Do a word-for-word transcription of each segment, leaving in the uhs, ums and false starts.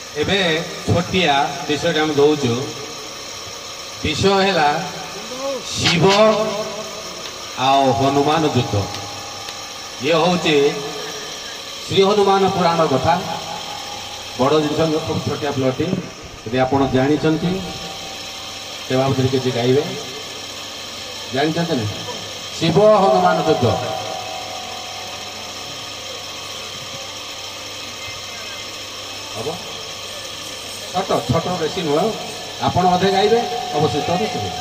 एबे छोटिया विषय आम दौचु विषय है शिव आओ हनुमान युद्ध। ये हूँ श्री हनुमान पुराण कथा बड़ जिन खूब छोटिया प्लटी यदि आप जानते से बाबद किसी गाइबे जानते ना शिव हनुमान युद्ध। हम छोट छोट बेसी नुह आपण अधे गाइबे अवश्य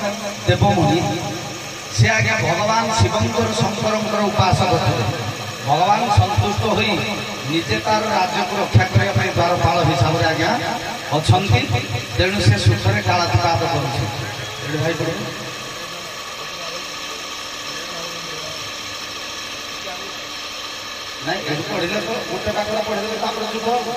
देवमुनि से आज्ञा भगवान शिवंकर शंकर उपासक थे। भगवान संतुष्ट हो निजे तार राज्य को रक्षा करने द्वारपाल हिसाब से आज्ञा अच्छा तेणु से सुखरे कालातिपात कर नहीं पढ़े तो गोटे पाखड़ा पढ़े जुग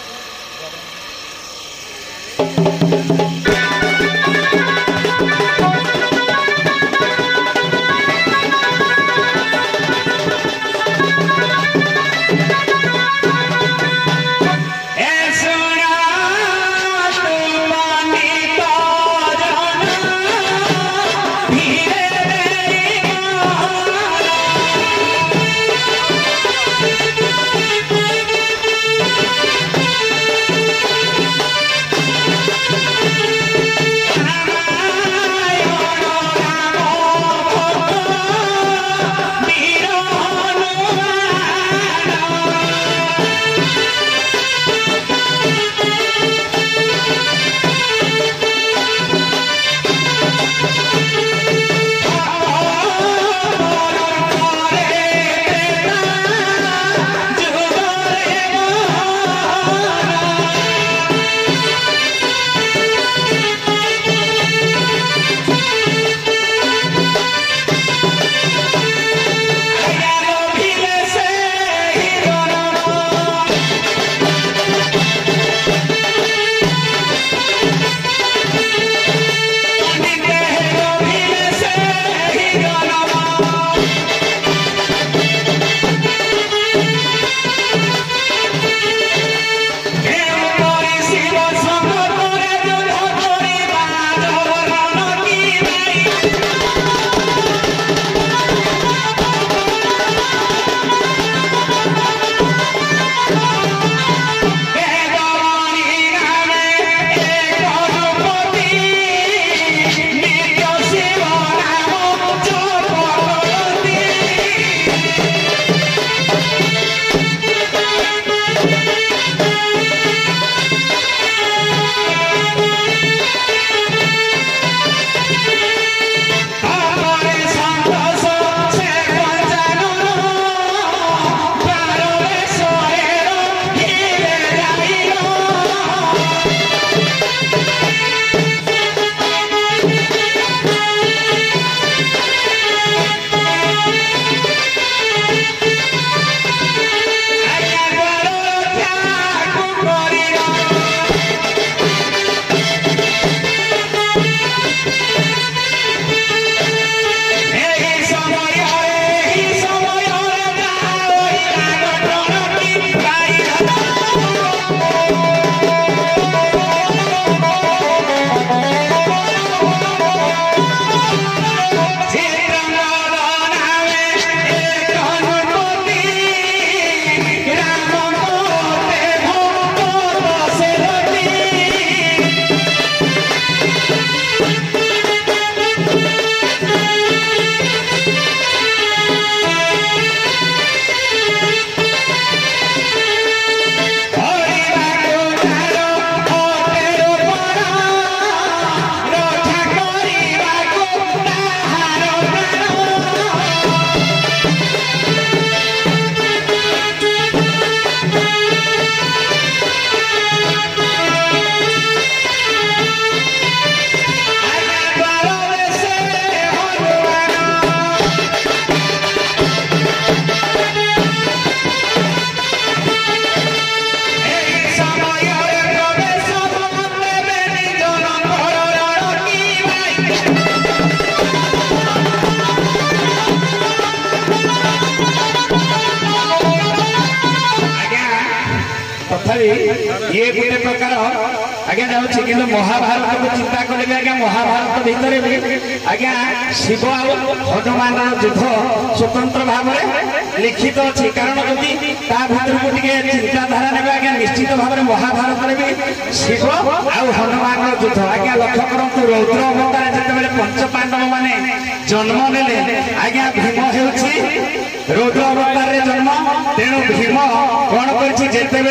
ये गोटे प्रकार आज्ञा जाऊँगी कि महाभारत को चिंता कले आज्ञा महाभारत भितर आज्ञा शिव हनुमान युद्ध स्वतंत्र भाव में लिखित अच्छी कारण जदि भर को चिंताधारा ने आज्ञा निश्चित भाव में महाभारत में भी शिव आउ हनुमान युद्ध आज्ञा लक्ष्य करूँ रौद्र अवतार जिते पंच पांडव माने जन्म नेले आज्ञा भीम हो रौद्र अवतार जन्म तेणु भीम कौन कर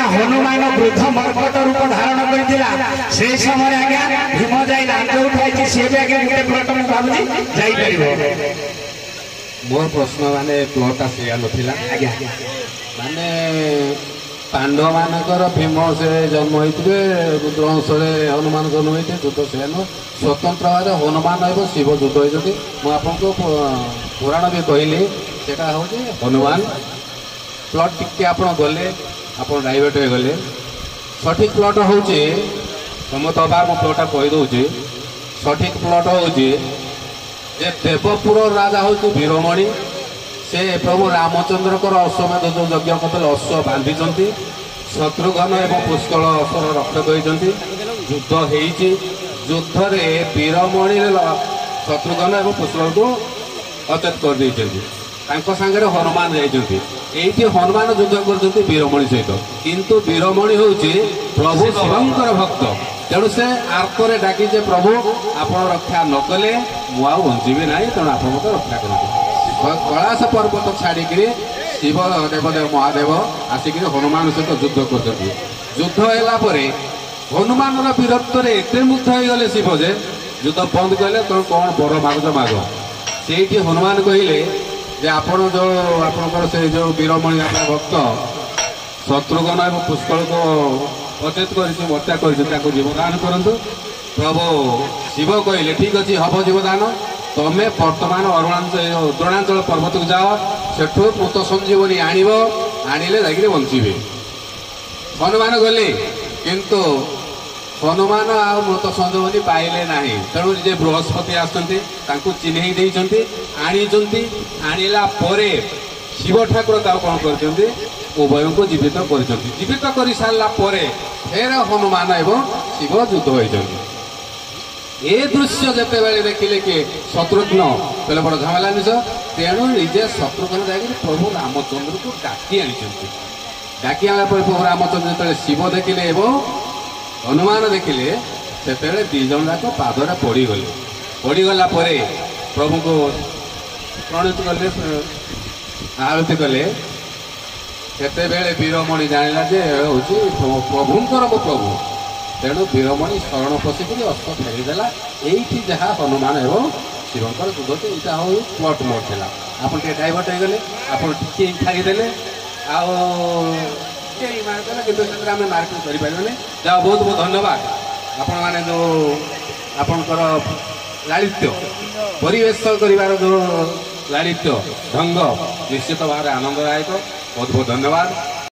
ହନୁମାନ ବୃଦ୍ଧ ମର୍କଟ ରୂପ ଧାରଣ କରିଥିଲା ସେ ସମୟରେ ଆଜ୍ଞା ଭୀମ ଯାଇ ଲାଞ୍ଚ ଉଠାଇଛି ସିଏ ବି ଆଜ୍ଞା ଗୋଟେ ପ୍ଲଟ ମୁଁ ଭାବୁଛି ଯାଇପାରିବ। ମୋର ପ୍ରଶ୍ନ ମାନେ ପ୍ଲଟଟା ସେଇଆ ନଥିଲା ଆଜ୍ଞା ମାନେ ପାଣ୍ଡବ ମାନଙ୍କର ଭୀମ ସେ ଜନ୍ମ ହେଇଥିବେ ରୁଦ୍ରବଂଶରେ ହନୁମାନ ଜନ୍ମ ହେଇଥିବେ ଯୁଦ୍ଧ ସେଇଆ ନୁହଁ ସ୍ୱତନ୍ତ୍ର ଭାବରେ ହନୁମାନ ଏବଂ ଶିବ ଯୁଦ୍ଧ ହେଇଛନ୍ତି। ମୁଁ ଆପଣଙ୍କୁ ପୁରାଣ ବି କହିଲି ସେଇଟା ହେଉଛି ହନୁମାନ ପ୍ଲଟ ଟିକେ ଆପଣ ଗଲେ ଆପଣ ଡାଇଭର୍ଟ ହେଇଗଲେ ସଠିକ ପ୍ଲଟ ହେଉଛି ସମସ୍ତ ଅବା ମୁଁ ପ୍ଲଟଟା କହିଦେଉଛି ସଠିକ ପ୍ଲଟ ହେଉଛି ଯେ ଦେବପୁର ରାଜା ହେଉଛି ବୀରମଣି ସେ ପ୍ରଭୁ ରାମଚନ୍ଦ୍ରଙ୍କର ଅଶ୍ୱମେଧ ଯେଉଁ ଯଜ୍ଞ କରୁଥିଲେ ଅଶ୍ଵ ବାନ୍ଧିଛନ୍ତି ଶତ୍ରୁଘ୍ନ ଏବଂ ପୁଷ୍କଳ ଅଶ୍ୱର ରକ୍ଷକ ହୋଇଛନ୍ତି ଯୁଦ୍ଧ ହେଇଛି ଯୁଦ୍ଧରେ ବୀରମଣି ଶତ୍ରୁଘ୍ନ ଏବଂ ପୁଷ୍କଳକୁ ଅଚେତ କରିଦେଇଛନ୍ତି ତାଙ୍କ ସାଙ୍ଗରେ ହନୁମାନ ଯାଇଛନ୍ତି ଏଇଠି ହନୁମାନ ଯୁଦ୍ଧ କରୁଛନ୍ତି ବୀରମଣି ସହିତ କିନ୍ତୁ ବୀରମଣି ହେଉଛି ପ୍ରଭୁ ଶିବଙ୍କର ଭକ୍ତ ତେଣୁ ସେ ଆର୍ତରେ ଡାକି ଯେ ପ୍ରଭୁ ଆପଣ ରକ୍ଷା ନ କଲେ ମୁଁ ଆଉ ବଞ୍ଚିବି ନାହିଁ ତେଣୁ ଆପଣ ମୋତେ ରକ୍ଷା କରନ୍ତୁ। କୈଳାସ ପର୍ବତ ଛାଡ଼ିକିରି ଶିବ ଦେବଦେବ ମହାଦେବ ଆସିକିରି ହନୁମାନ ସହିତ ଯୁଦ୍ଧ କରୁଛନ୍ତି ଯୁଦ୍ଧ ହେଲା ପରେ ହନୁମାନର ବୀରତ୍ୱରେ ଏତେ ମୁଗ୍ଧ ହେଇଗଲେ ଶିବ ଯେ ଯୁଦ୍ଧ ବନ୍ଦ କଲେ ତେଣୁ କ'ଣ ବର ମାଗୁଛ ମାଗ ସେଇଠି ହନୁମାନ କହିଲେ ଯେ ଆପଣ ଯେଉଁ ଆପଣଙ୍କର ସେ ଯେଉଁ ବୀରମଣି ଆପଣ ଭକ୍ତ ଶତ୍ରୁଘ୍ନ ଏବଂ ପୁଷ୍କଳକୁ ଅଚେତ କରିଛି ହତ୍ୟା କରିଛି ତାକୁ ଜୀବଦାନ କରନ୍ତୁ। ପ୍ରଭୁ ଶିବ କହିଲେ ଠିକ୍ ଅଛି ହବ ଜୀବଦାନ ତମେ ବର୍ତ୍ତମାନ ଅରୁଣାଞ୍ଚଳ ଦ୍ରୋଣାଞ୍ଚଳ ପର୍ବତକୁ ଯାଅ ସେଠୁ ମୃତ ସଞ୍ଜୀବନୀ ଆଣିବ ଆଣିଲେ ଯାଇକିରି ବଞ୍ଚିବେ। ହନୁମାନ ଗଲେ କିନ୍ତୁ ହନୁମାନ ଆଉ ମୃତ ସଞ୍ଜୀବନୀ ପାଇଲେ ନାହିଁ ତେଣୁ ଯେ ବୃହସ୍ପତି ଆସୁଛନ୍ତି ତାଙ୍କୁ ଚିହ୍ନେଇ ଦେଇଛନ୍ତି ଆଣିଛନ୍ତି ଆଣିଲା ପରେ ଶିବ ଠାକୁର ତାକୁ କ'ଣ କରିଛନ୍ତି ଉଭୟଙ୍କୁ ଜୀବିତ କରିଛନ୍ତି ଜୀବିତ କରିସାରିଲା ପରେ ଫେର ହନୁମାନ ଏବଂ ଶିବ ଯୁଦ୍ଧ ହୋଇଛନ୍ତି। ଏ ଦୃଶ୍ୟ ଯେତେବେଳେ ଦେଖିଲେ କି ଶତ୍ରୁଘ୍ନ କହିଲେ ବଡ଼ ଝାମେଲା ଜିନିଷ ତେଣୁ ନିଜେ ଶତ୍ରୁଘ୍ନ ଯାଇକି ପ୍ରଭୁ ରାମଚନ୍ଦ୍ରକୁ ଡାକି ଆଣିଛନ୍ତି ଡାକି ଆଣିଲା ପରେ ପ୍ରଭୁ ରାମଚନ୍ଦ୍ର ଯେତେବେଳେ ଶିବ ଦେଖିଲେ ଏବଂ ହନୁମାନ ଦେଖିଲେ ସେତେବେଳେ ଦୁଇ ଜଣ ଯାକ ପାଦରେ ପଡ଼ିଗଲେ ପଡ଼ିଗଲା ପରେ ପ୍ରଭୁଙ୍କୁ ପ୍ରଣୀତ କଲେ ଆଳତୀ କଲେ ସେତେବେଳେ ବୀରମଣି ଜାଣିଲା ଯେ ହେଉଛି ପ୍ରଭୁଙ୍କର ମୋ ପ୍ରଭୁ ତେଣୁ ବୀରମଣି ଶରଣ ପଶିକରି ଅସ୍ତ୍ର ଫେରିଦେଲା ଏଇଠି ଯାହା ହନୁମାନ ଏବଂ ଶିବଙ୍କର ଯୁଦ୍ଧ ଏଇଟା ହଉ ପ୍ଲଟ୍ ମୋଡ଼ ଥିଲା ଆପଣ ଟିକେ ଡାଇଭର୍ଟ ହେଇଗଲେ ଆପଣ ଟିକେ ଛାଡ଼ିଦେଲେ ଆଉ ଟିକେ ମାରିଦେଲେ କିନ୍ତୁ ସେଥିରେ ଆମେ ମାର୍କିଂ କରିପାରିବାନି ଯାହା ବହୁତ ବହୁତ ଧନ୍ୟବାଦ ଆପଣମାନେ ଯେଉଁ ଆପଣଙ୍କର ଲାଳିତ୍ୟ ପରିବେଶ କରିବାର ଯେଉଁ ଲାଳିତ୍ୟ ଢଙ୍ଗ ନିଶ୍ଚିତ ଭାବରେ ଆନନ୍ଦଦାୟକ ବହୁତ ବହୁତ ଧନ୍ୟବାଦ।